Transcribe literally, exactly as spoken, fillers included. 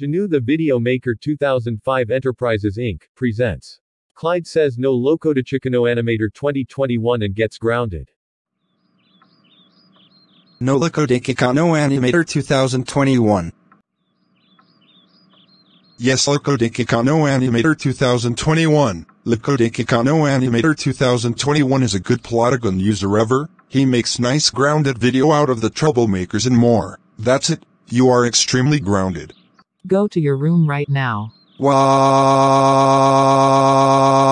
Gnu the Video Maker two thousand five Enterprises Incorporated presents. Clyde says no LocoDaChicanoAnimator twenty twenty-one and gets grounded. No LocoDaChicanoAnimator two thousand twenty-one. Yes, LocoDaChicanoAnimator two thousand twenty-one. LocoDaChicanoAnimator two thousand twenty-one is a good Plotagon user ever. He makes nice grounded video out of the troublemakers and more. That's it. You are extremely grounded. Go to your room right now. Wow.